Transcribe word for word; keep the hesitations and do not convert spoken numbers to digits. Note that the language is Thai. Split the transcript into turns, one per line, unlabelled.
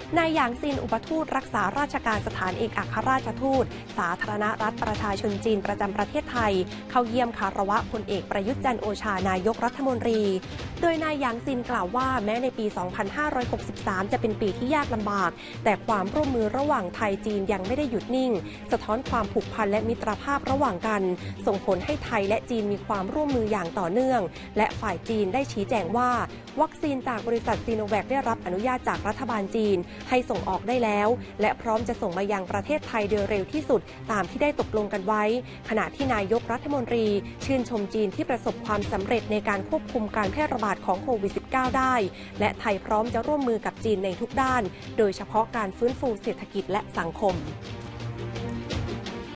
นายหยางซินอุปทูตรักษาราชการสถานเอกอัครราชทูตสาธารณรัฐประชาชนจีนประจำประเทศไทยเข้าเยี่ยมคารวะพลเอกประยุทธ์จันทร์โอชานายกรัฐมนตรีโดยนายหยางซินกล่าวว่าแม้ในปี สองพันห้าร้อยหกสิบสาม จะเป็นปีที่ยากลำบากแต่ความร่วมมือระหว่างไทยจีนยังไม่ได้หยุดนิ่งสะท้อนความผูกพันและมิตรภาพระหว่างกันส่งผลให้ไทยและจีนมีความร่วมมืออย่างต่อเนื่องและฝ่ายจีนได้ชี้แจงว่าวัคซีนจากบริษัทซีโนแวคได้รับอนุญาตจากรัฐบาลจีนให้ส่งออกได้แล้วและพร้อมจะส่งมายังประเทศไทยโดยเร็วที่สุดตามที่ได้ตกลงกันไว้ขณะที่นายกรัฐมนตรีชื่นชมจีนที่ประสบความสำเร็จในการควบคุมการแพร่ระบาดของโควิด สิบเก้า ได้และไทยพร้อมจะร่วมมือกับจีนในทุกด้านโดยเฉพาะการฟื้นฟูเศรษฐกิจและสังคม